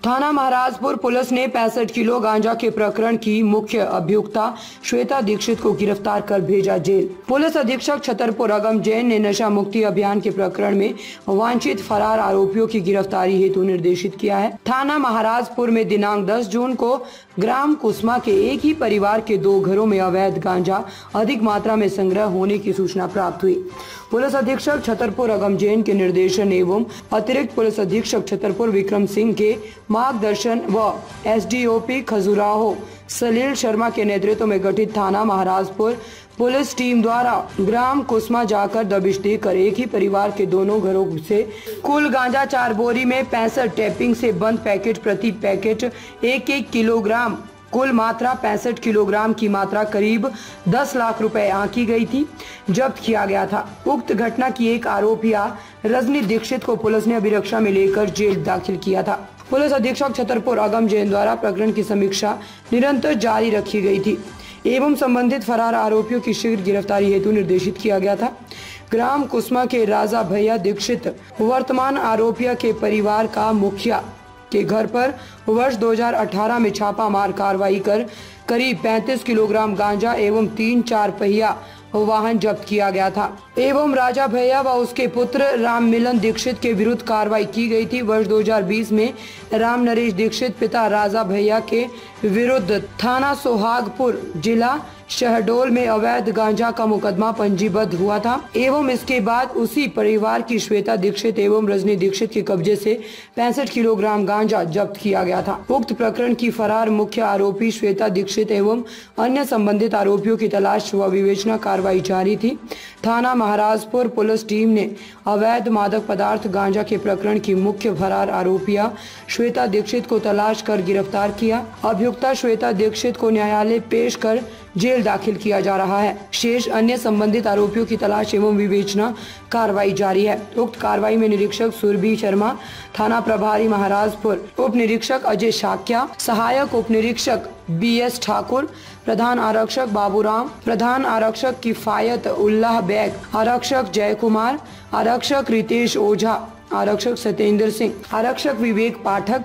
थाना महाराजपुर पुलिस ने 65 किलो गांजा के प्रकरण की मुख्य अभियुक्ता श्वेता दीक्षित को गिरफ्तार कर भेजा जेल। पुलिस अधीक्षक छतरपुर अगम जैन ने नशा मुक्ति अभियान के प्रकरण में वांछित फरार आरोपियों की गिरफ्तारी हेतु निर्देशित किया है। थाना महाराजपुर में दिनांक 10 जून को ग्राम कुसमा के एक ही परिवार के 2 घरों में अवैध गांजा अधिक मात्रा में संग्रह होने की सूचना प्राप्त हुई। पुलिस अधीक्षक छतरपुर अगम जैन के निर्देशन एवं अतिरिक्त पुलिस अधीक्षक छतरपुर विक्रम सिंह के मार्गदर्शन व एसडीओपी खजुराहो सलील शर्मा के नेतृत्व में गठित थाना महाराजपुर पुलिस टीम द्वारा ग्राम कुसमा जाकर दबिश देकर एक ही परिवार के दोनों घरों से कुल गांजा 4 बोरी में 65 टैपिंग से बंद पैकेट प्रति पैकेट 1-1 किलोग्राम कुल मात्रा 65 किलोग्राम की मात्रा करीब 10 लाख रुपए आंकी गई थी जब्त किया गया था। उक्त घटना की एक आरोपिया रजनी दीक्षित को पुलिस ने अभिरक्षा में लेकर जेल दाखिल किया था। पुलिस अधीक्षक छतरपुर अगम जैन द्वारा प्रकरण की समीक्षा निरंतर जारी रखी गई थी एवं संबंधित फरार आरोपियों की शीघ्र गिरफ्तारी हेतु निर्देशित किया गया था। ग्राम कुसमा के राजा भैया दीक्षित वर्तमान आरोपिया के परिवार का मुखिया के घर पर वर्ष 2018 में छापा मार कार्रवाई कर करीब 35 किलोग्राम गांजा एवं 3 4 पहिया वाहन जब्त किया गया था एवं राजा भैया व उसके पुत्र राम मिलन दीक्षित के विरुद्ध कार्रवाई की गई थी। वर्ष 2020 में राम नरेश दीक्षित पिता राजा भैया के विरुद्ध थाना सोहागपुर जिला शहडोल में अवैध गांजा का मुकदमा पंजीबद्ध हुआ था एवं इसके बाद उसी परिवार की श्वेता दीक्षित एवं रजनी दीक्षित के कब्जे से 65 किलोग्राम गांजा जब्त किया गया था। उक्त प्रकरण की फरार मुख्य आरोपी श्वेता दीक्षित एवं अन्य संबंधित आरोपियों की तलाश व विवेचना कार्रवाई जारी थी। थाना महाराजपुर पुलिस टीम ने अवैध मादक पदार्थ गांजा के प्रकरण की मुख्य फरार आरोपिया श्वेता दीक्षित को तलाश कर गिरफ्तार किया। अभियुक्ता श्वेता दीक्षित को न्यायालय पेश कर जेल दाखिल किया जा रहा है। शेष अन्य संबंधित आरोपियों की तलाश एवं विवेचना कार्रवाई जारी है। उक्त कार्रवाई में निरीक्षक सुरभि शर्मा, थाना प्रभारी महाराजपुर, उप निरीक्षक अजय शाक्या, सहायक उप निरीक्षक BS ठाकुर, प्रधान आरक्षक बाबूराम, प्रधान आरक्षक किफायत उल्लाह बैग, आरक्षक जय कुमार, आरक्षक रितेश ओझा, आरक्षक सत्येंद्र सिंह, आरक्षक विवेक पाठक,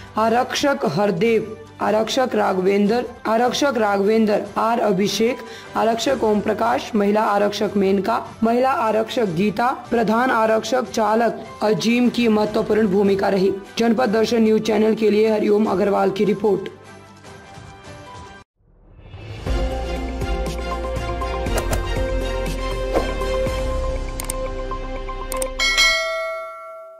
आरक्षक हरदेव, आरक्षक राघवेंद्र आर अभिषेक, आरक्षक ओम प्रकाश, महिला आरक्षक मेनका, महिला आरक्षक गीता, प्रधान आरक्षक चालक अजीम की महत्वपूर्ण भूमिका रही। जनपद दर्शन न्यूज चैनल के लिए हरिओम अग्रवाल की रिपोर्ट।